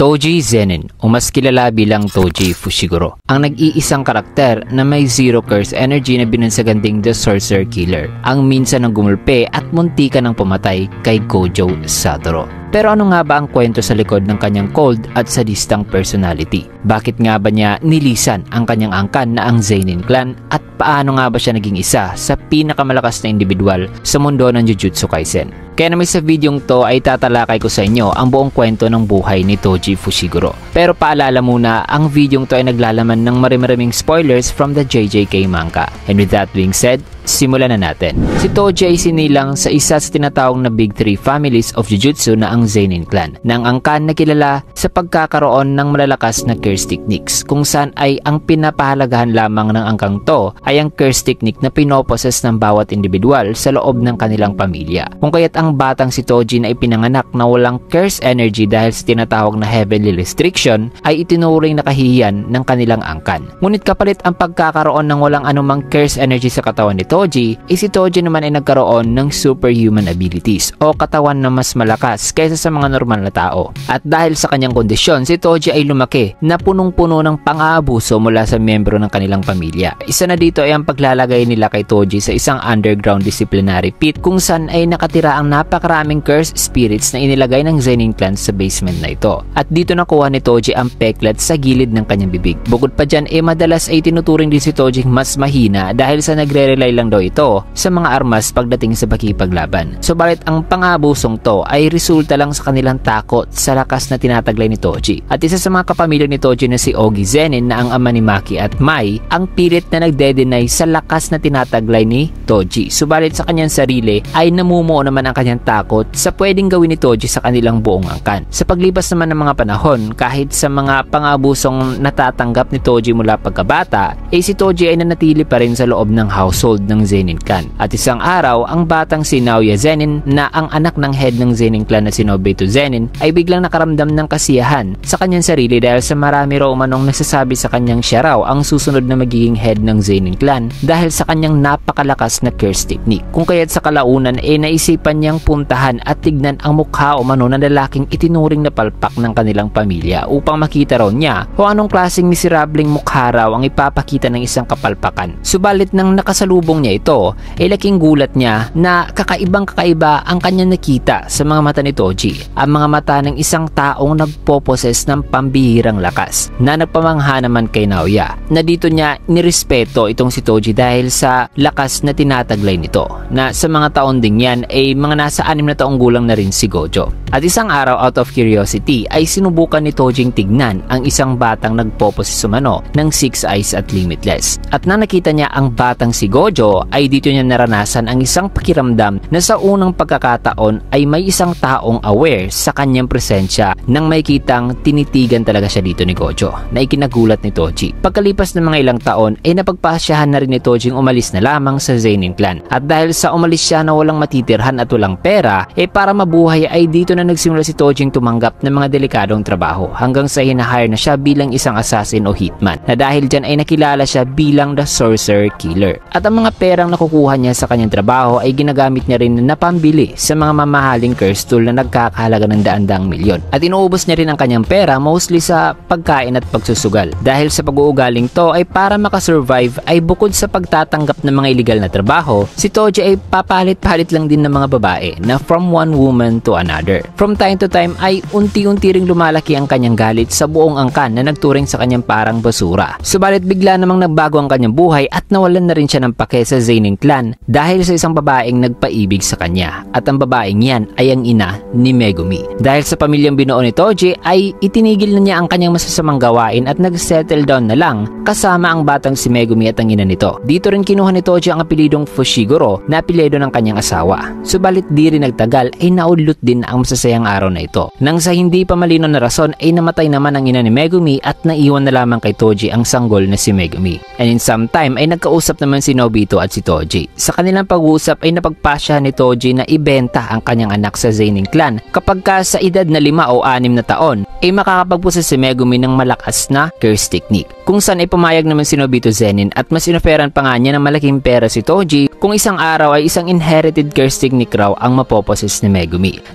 Toji Zenin o mas kilala bilang Toji Fushiguro, ang nag-iisang karakter na may zero curse energy na binansagan ding The Sorcerer Killer, ang minsan ng gumulpe at muntika ng pumatay kay Gojo Satoru. Pero ano nga ba ang kwento sa likod ng kanyang cold at sadistang personality? Bakit nga ba niya nilisan ang kanyang angkan na ang Zenin clan at paano nga ba siya naging isa sa pinakamalakas na individual sa mundo ng Jujutsu Kaisen? Kaya naman sa videong to ay tatalakay ko sa inyo ang buong kwento ng buhay ni Toji Fushiguro. Pero paalala muna, ang videong to ay naglalaman ng marimaraming spoilers from the JJK manga. And with that being said, simulan na natin. Si Toji ay sinilang sa isa sa tinatawag na Big 3 families of Jujutsu na ang Zenin clan, na ang angkan na kilala sa pagkakaroon ng malalakas na curse techniques, kung saan ay ang pinapahalagahan lamang ng angkang to ay ang curse technique na pinoposes ng bawat individual sa loob ng kanilang pamilya. Kung kaya't ang batang si Toji na ipinanganak na walang curse energy dahil sa tinatawag na heavenly restriction ay itinuring na kahihiyan ng kanilang angkan. Ngunit kapalit ang pagkakaroon ng walang anumang curse energy sa katawan ni Toji, si Toji naman ay nagkaroon ng superhuman abilities o katawan na mas malakas kaysa sa mga normal na tao. At dahil sa kanyang kondisyon, si Toji ay lumaki na punong-puno ng pang-aabuso mula sa miyembro ng kanilang pamilya. Isa na dito ay ang paglalagay nila kay Toji sa isang underground disciplinary pit kung saan ay nakatira ang napakaraming cursed spirits na inilagay ng Zenin clan sa basement na ito. At dito nakuha ni Toji ang peklat sa gilid ng kanyang bibig. Bukod pa dyan, madalas ay tinuturing din si Toji mas mahina dahil sa nagre-rely lang daw ito sa mga armas pagdating sa pakipaglaban. Subalit ang pang-abusong to ay resulta lang sa kanilang takot sa lakas na tinataglay ni Toji. At isa sa mga kapamilya ni Toji na si Ogi Zenin na ang ama ni Maki at Mai ang pilit na nagde-deny sa lakas na tinataglay ni Toji. Subalit sa kanyang sarili ay namumuo naman ang kanyang takot sa pwedeng gawin ni Toji sa kanilang buong angkan. Sa paglipas naman ng mga panahon, kahit sa mga pang-abusong natatanggap ni Toji mula pagkabata, si Toji ay nanatili pa rin sa loob ng household ng Zenin clan. At isang araw, ang batang si Naoya Zenin na ang anak ng head ng Zenin clan na si Nobuto Zenin ay biglang nakaramdam ng kasiyahan sa kanyang sarili dahil sa marami raw umanong nagsasabi sa kanyang siya raw ang susunod na magiging head ng Zenin clan dahil sa kanyang napakalakas na curse technique. Kung kaya't sa kalaunan naisipan niyang puntahan at tignan ang mukha umano ng lalaking itinuring na palpak ng kanilang pamilya upang makita raw niya kung anong klaseng miserableng mukha raw ang ipapakita ng isang kapalpakan. Subalit nang nakasalubong niya ito, laking gulat niya na kakaiba ang kanyang nakita sa mga mata ni Toji, ang mga mata ng isang taong nagpoposes ng pambihirang lakas na nagpamangha naman kay Naoya, na dito niya nirespeto itong si Toji dahil sa lakas na tinataglay nito, na sa mga taon ding yan ay mga nasa 6 na taong gulang na rin si Gojo. At isang araw, out of curiosity, ay sinubukan ni Tojing tignan ang isang batang nagpoposes umano ng Six Eyes at Limitless. At nang nakita niya ang batang si Gojo ay dito niya naranasan ang isang pakiramdam na sa unang pagkakataon ay may isang taong aware sa kanyang presensya nang may kitang tinitigan talaga siya dito ni Gojo, na ikinagulat ni Toji. Pagkalipas ng mga ilang taon ay napagpasyahan na rin ni Tojing umalis na lamang sa Zenin clan. At dahil sa umalis siya na walang matitirhan at walang pera, para mabuhay ay dito na nagsimula si Tojing tumanggap ng mga delikadong trabaho hanggang sa hinahire na siya bilang isang assassin o hitman, na dahil dyan ay nakilala siya bilang The Sorcerer Killer. At ang mga perang nakukuha niya sa kanyang trabaho ay ginagamit niya rin na pambili sa mga mamahaling curse tool na nagkakahalaga ng daan-daang milyon. At inuubos niya rin ang kanyang pera mostly sa pagkain at pagsusugal. Dahil sa pag-uugaling to ay para makasurvive ay bukod sa pagtatanggap ng mga illegal na trabaho, si Toji ay papalit-palit lang din ng mga babae na from one woman to another. From time to time ay unti-unti ring lumalaki ang kanyang galit sa buong angkan na nagturing sa kanyang parang basura. Subalit bigla namang nagbago ang kanyang buhay at nawalan na rin siya ng pake sa Zenin clan dahil sa isang babaeng nagpaibig sa kanya. At ang babaeng yan ay ang ina ni Megumi. Dahil sa pamilyang binuo ni Toji ay itinigil na niya ang kanyang masasamang gawain at nag-settle down na lang kasama ang batang si Megumi at ang ina nito. Dito rin kinuha ni Toji ang apelidong Fushiguro na apelyido ng kanyang asawa. Subalit di rin nagtagal ay naudlot din ang masasayang araw na ito. Nang sa hindi pa malinaw na rason ay namatay naman ang ina ni Megumi at naiwan na lamang kay Toji ang sanggol na si Megumi. And in some time ay nagkausap naman si Nobuto at si Toji. Sa kanilang pag-uusap ay napagpasya ni Toji na ibenta ang kanyang anak sa Zenin clan kapag sa edad na 5 o 6 na taon ay makakapagpusa si Megumi ng malakas na curse technique. Kung saan ay pumayag naman si Nobuto Zenin at mas inoferan pa nga niya ng malaking pera si Toji kung isang araw ay isang inherited curse technique raw ang mapoposes ni Megumi, na malugo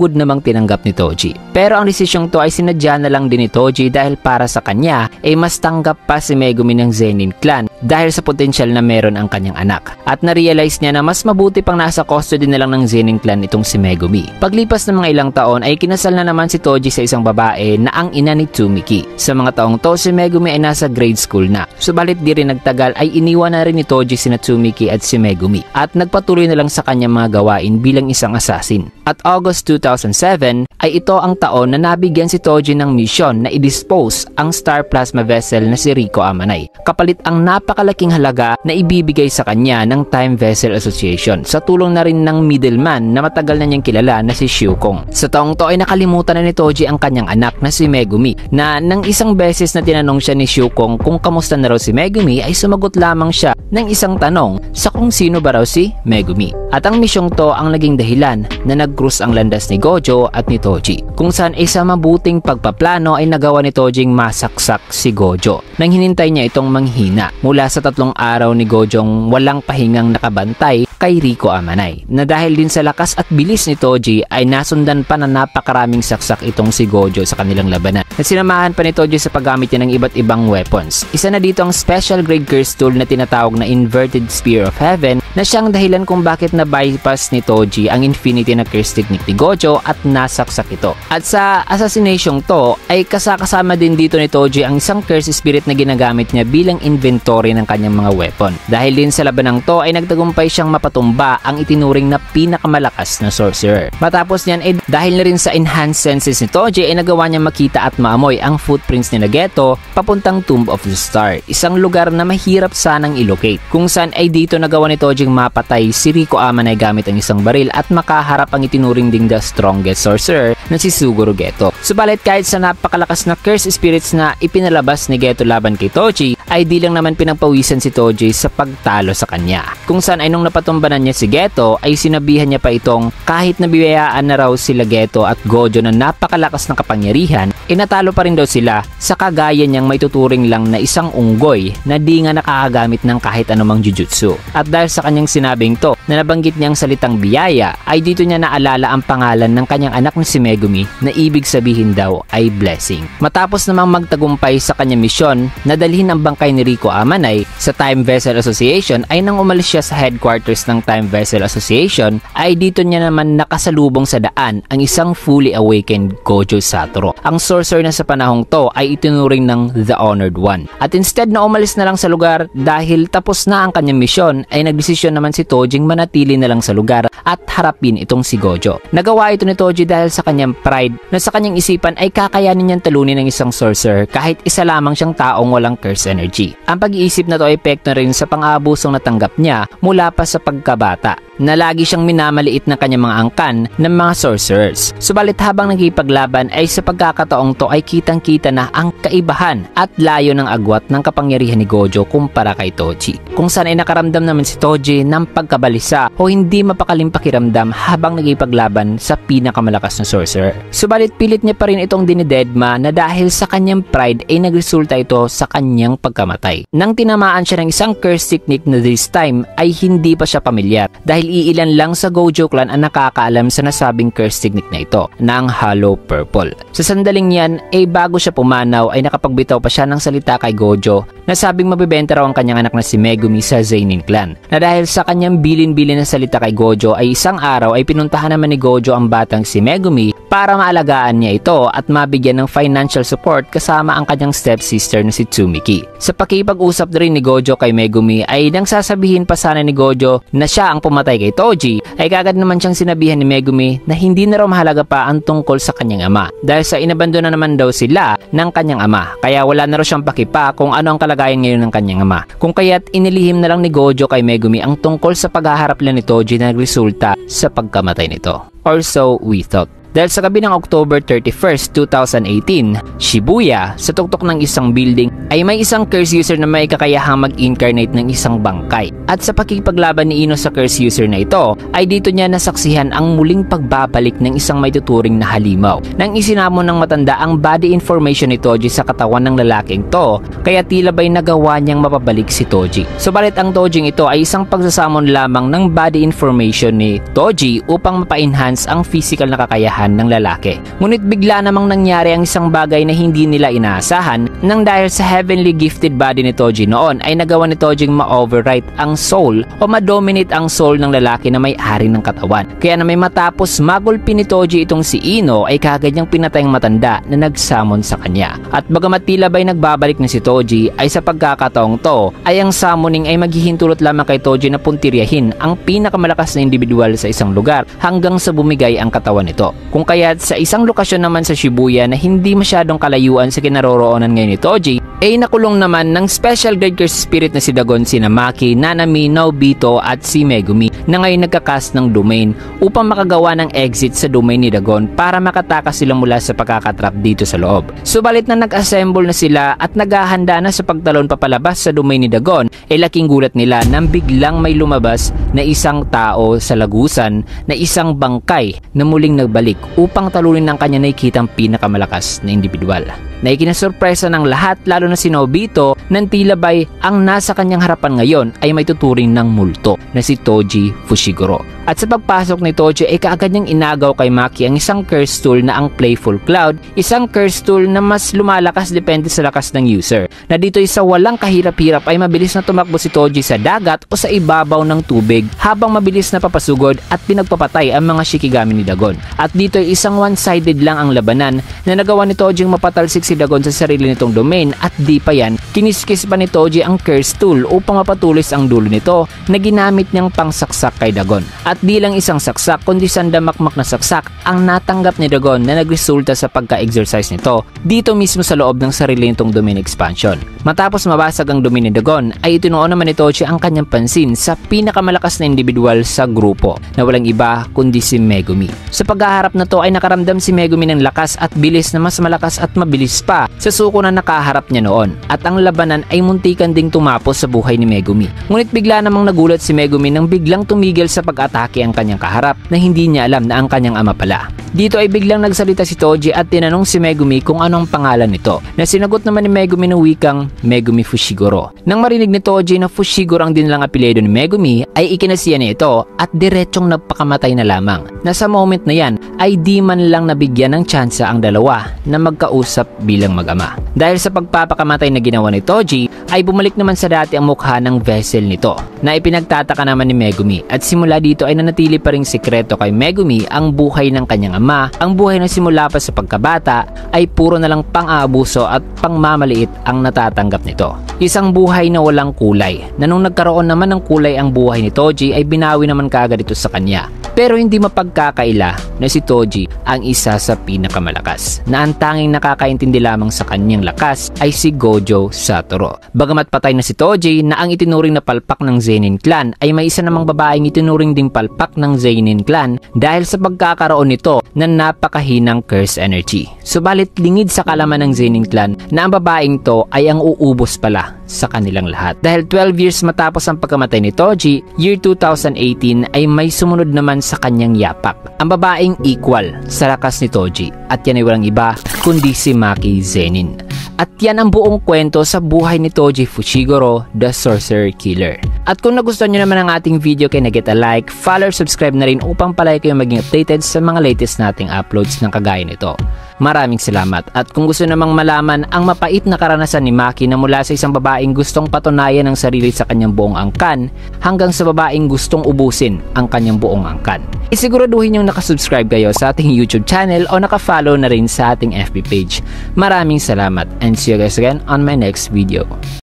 lugod namang tinanggap ni Toji. Pero ang desisyong to ay sinadya na lang din ni Toji dahil para sa kanya ay mas tanggap pa si Megumi ng Zenin clan dahil sa potensyal na meron ang kanyang anak. At na-realize niya na mas mabuti pang nasa custody na lang ng Zenin clan itong si Megumi. Paglipas ng mga ilang taon ay kinasal na naman si Toji sa isang babae na ang ina ni Tsumiki. Sa mga taong to, si Megumi ay nasa grade school na. Subalit di rin nagtagal ay iniwan na rin ni Toji sina Tsumiki at si Megumi at nagpatuloy na lang sa kanyang mga gawain bilang isang assassin. At August 2007 ay ito ang taon na nabigyan si Toji ng misyon na i-dispose ang Star Plasma Vessel na si Rico Amanai. Kapalit ang napakalaking halaga na ibibigay sa kanya ng Time Vessel Association sa tulong na rin ng middleman na matagal na niyang kilala na si Shyukong. Sa taong to ay nakalimutan na ni Toji ang kanyang anak na si Megumi na nang isang beses na tinanong siya ni Shyukong kung kamusta na raw si Megumi ay sumagot lamang siya ng isang tanong sa kung sino ba raw si Megumi. At ang misyong to ang naging dahilan na nag-cruise ang landas ni Gojo at ni Toji, kung saan ay sa mabuting pagpaplano ay nagawa ni Tojing masaksak si Gojo nang hinintay niya itong manghina mula sa 3 araw ni Gojong walang pahingang nakabantay kay Rico Amanai, na dahil din sa lakas at bilis ni Toji ay nasundan pa na napakaraming saksak itong si Gojo sa kanilang labanan. At sinamahan pa ni Toji sa paggamit niya ng iba't ibang weapons. Isa na dito ang special grade curse tool na tinatawag na Inverted Spear of Heaven na siyang dahilan kung bakit na-bypass ni Toji ang infinity na curse technique ni Gojo at nasaksak ito. At sa assassination to ay kasama din dito ni Toji ang isang curse spirit na ginagamit niya bilang inventory ng kanyang mga weapon. Dahil din sa labanang to ay nagtagumpay siyang mapatumba ang itinuring na pinakamalakas na sorcerer. Matapos niyan ay dahil na rin sa enhanced senses ni Toji ay nagawa niya makita at maamoy ang footprints ni Nagato papuntang Tomb of the Star, isang lugar na mahirap sanang ilocate, kung saan ay dito nagawa ni Toji mapatay si Rico Amanai gamit ang isang baril at makaharap ang itinuring ding the strongest sorcerer na si Suguru Geto. Subalit kahit sa napakalakas na curse spirits na ipinalabas ni Geto laban kay Toji ay di lang naman pinagpawisan si Toji sa pagtalo sa kanya, kung saan ay nung napatumbanan niya si Geto ay sinabihan niya pa itong kahit nabiyayaan na raw sila Geto at Gojo na napakalakas ng kapangyarihan, inatalo pa rin daw sila sa kagaya niyang may tuturing lang na isang unggoy na di nga nakakagamit ng kahit anumang jujutsu. At dahil sa kanyang sinabing to na nabanggit niyang salitang biyaya ay dito niya naalala ang pangalan ng kanyang anak na si Megumi na ibig sabihin daw ay blessing. Matapos namang magtagumpay sa kanyang misyon na dalhin ang bangkay ni Rico Amanai sa Time Vessel Association ay nang umalis siya sa headquarters ng Time Vessel Association ay dito niya naman nakasalubong sa daan ang isang fully awakened Gojo Satoru. Ang sorcerer na sa panahong to ay itinuring ng The Honored One. At instead na umalis na lang sa lugar dahil tapos na ang kanyang misyon ay nagdesisyon naman si Tojing manatili na lang sa lugar at harapin itong si Gojo. Nagawa ito ni Toji dahil sa kanyang pride na sa kanyang isipan ay kakayanin niyang talunin ng isang sorcerer kahit isa lamang siyang taong walang curse energy. Ang pag-iisip na to ay epekto rin sa pang-aabusong natanggap niya mula pa sa pagkabata na lagi siyang minamaliit ng kanyang mga angkan ng mga sorcerers. Subalit habang nagkipaglaban ay sa pagkakataong to ay kitang-kita na ang kaibahan at layo ng agwat ng kapangyarihan ni Gojo kumpara kay Toji, kung saan ay nakaramdam naman si Toji ng pagkabalisa o hindi mapakaling pakiramdam habang nagkipaglaban sa pinakamalakas na sorcerer. Subalit pilit niya pa rin itong dinidedma na dahil sa kanyang pride ay nagresulta ito sa kanyang pagkamatay. Nang tinamaan siya ng isang curse technique na this time ay hindi pa siya pamilyar dahil iilan lang sa Gojo clan ang nakakaalam sa nasabing curse technique na ito, na ang Hollow Purple. Sa sandaling yan ay bago siya pumanaw ay nakapagbitaw pa siya ng salita kay Gojo na sabing mabibenta raw ang kanyang anak na si Megumi sa Zenin clan, na dahil sa kanyang bilin-bilin na salita kay Gojo ay isang araw ay pinuntahan naman ni Gojo ang batang si Megumi para maalagaan niya ito at mabigyan ng financial support kasama ang kanyang stepsister na si Tsumiki. Sa pakipag-usap rin ni Gojo kay Megumi ay nang sasabihin pa sana ni Gojo na siya ang pumatay kay Toji ay kagad naman siyang sinabihan ni Megumi na hindi na raw mahalaga pa ang tungkol sa kanyang ama dahil sa inabandona naman daw sila ng kanyang ama, kaya wala na raw siyang pakipa kung ano ang kalagayan ngayon ng kanyang ama, kung kaya't inilihim na lang ni Gojo kay Megumi ang tungkol sa paghaharap lang ni Toji na nagresulta sa pagkamatay nito, or so we thought. Dahil sa gabi ng October 31st, 2018, Shibuya, sa tuktok ng isang building, ay may isang curse user na may kakayahang mag-incarnate ng isang bangkay. At sa pakikipaglaban ni Ino sa curse user na ito, ay dito niya nasaksihan ang muling pagbabalik ng isang may tuturing na halimaw. Nang isinamon ng matanda ang body information ni Toji sa katawan ng lalaking to, kaya tila ba'y nagawa niyang mapabalik si Toji. Subalit ang Tojing ito ay isang pagsasamon lamang ng body information ni Toji upang mapa-enhance ang physical na kakayahan inaasahan ng lalaki. Ngunit bigla namang nangyari ang isang bagay na hindi nila inaasahan nang dahil sa heavenly gifted body ni Toji noon ay nagawa ni Toji ma-override ang soul o ma-dominate ang soul ng lalaki na may-ari ng katawan. Kaya na may matapos magulpi ni Toji itong si Ino ay kagad niyang pinatay ang matanda na nagsamon sa kanya. At bagamat tila ba'y nagbabalik na si Toji ay sa pagkakataong to ay ang summoning ay maghihintulot lamang kay Toji na puntiryahin ang pinakamalakas na individual sa isang lugar hanggang sa bumigay ang katawan nito. Kung kaya't sa isang lokasyon naman sa Shibuya na hindi masyadong kalayuan sa kinaroroonan ngayon ni Toji ay nakulong naman ng special grade curse spirit na si Dagon, sina Maki, Nanami, Nobito at si Megumi na ngayon nagkakas ng domain upang makagawa ng exit sa domain ni Dagon para makatakas sila mula sa pagkakatrap dito sa loob. Subalit na nag-assemble na sila at naghahanda na sa pagtalon papalabas sa domain ni Dagon ay laking gulat nila nang biglang may lumabas na isang tao sa lagusan na isang bangkay na muling nagbalik upang talunin ng kanya nakikitang pinakamalakas na individual. Na ikinasurpresa ng lahat lalo na si Nobito nang tila ba'y ang nasa kanyang harapan ngayon ay may tuturing ng multo na si Toji Fushiguro. At sa pagpasok ni Toji ay kaagad niyang inagaw kay Maki ang isang curse tool na ang Playful Cloud, isang curse tool na mas lumalakas depende sa lakas ng user. Na dito ay sa walang kahirap-hirap ay mabilis na tumakbo si Toji sa dagat o sa ibabaw ng tubig habang mabilis na papasugod at pinagpapatay ang mga Shikigami ni Dagon. At dito ay isang one-sided lang ang labanan na nagawa ni Toji mapatalsik si Dagon sa sarili nitong domain at di pa yan, kiniskis pa ni Toji ang curse tool upang mapatulis ang dulo nito na ginamit niyang pangsaksak kay Dagon. At di lang isang saksak kundi sandamakmak na saksak ang natanggap ni Dagon na nagresulta sa pagka-exercise nito dito mismo sa loob ng sarili nitong domain expansion. Matapos mabasag ang domain ni Dagon ay itinuon naman ni Toji ang kanyang pansin sa pinakamalakas na individual sa grupo na walang iba kundi si Megumi. Sa paghaharap na to ay nakaramdam si Megumi ng lakas at bilis na mas malakas at mabilis pa sa suko na nakaharap niya noon at ang labanan ay muntikan ding tumapos sa buhay ni Megumi. Ngunit bigla namang nagulat si Megumi nang biglang tumigil sa pag-atake ang kanyang kaharap na hindi niya alam na ang kanyang ama pala. Dito ay biglang nagsalita si Toji at tinanong si Megumi kung anong pangalan nito na sinagot naman ni Megumi ng wikang Megumi Fushiguro. Nang marinig ni Toji na Fushiguro ang dinilang apelyido ni Megumi ay ikinasiya niya ito at diretsong nagpakamatay na lamang. Na sa moment na yan ay di man lang nabigyan ng tsansa ang dalawa na magkausap bilang mag-ama. Dahil sa pagpapakamatay na ginawa ni Toji ay bumalik naman sa dati ang mukha ng vessel nito na ipinagtataka naman ni Megumi at simula dito ay nanatili pa ring sikreto kay Megumi ang buhay ng kanyang ama. Ang buhay na simula pa sa pagkabata ay puro na lang pang-aabuso at pangmamaliit ang natatanggap nito. Isang buhay na walang kulay na nung nagkaroon naman ng kulay ang buhay ni Toji ay binawi naman kaagad ito sa kanya. Pero hindi mapagkakaila na si Toji ang isa sa pinakamalakas na ang tanging nakakaintindi lamang sa kanyang lakas ay si Gojo Satoru. Bagamat patay na si Toji na ang itinuring na palpak ng Zenin clan ay may isa namang babaeng itinuring ding palpak ng Zenin clan dahil sa pagkakaroon nito na napakahinang curse energy. Subalit lingid sa kalaman ng Zenin clan na ang babaeng to ay ang uubos pala sa kanilang lahat. Dahil 12 years matapos ang pagkamatay ni Toji, year 2018 ay may sumunod naman sa kanyang yapak. Ang babaeng equal sa lakas ni Toji at yan ay walang iba kundi si Maki Zenin. At yan ang buong kwento sa buhay ni Toji Fushiguro, the Sorcerer Killer. At kung nagustuhan nyo naman ang ating video, kaya na-get a like, follow, subscribe na rin upang palagi kayo maging updated sa mga latest nating uploads ng kagaya nito. Maraming salamat. At kung gusto namang malaman ang mapait na karanasan ni Maki na mula sa isang babaeng gustong patunayan ang sarili sa kanyang buong angkan hanggang sa babaeng gustong ubusin ang kanyang buong angkan, isiguraduhin yung nakasubscribe kayo sa ating YouTube channel o nakafollow na rin sa ating FB page. Maraming salamat and see you guys again on my next video.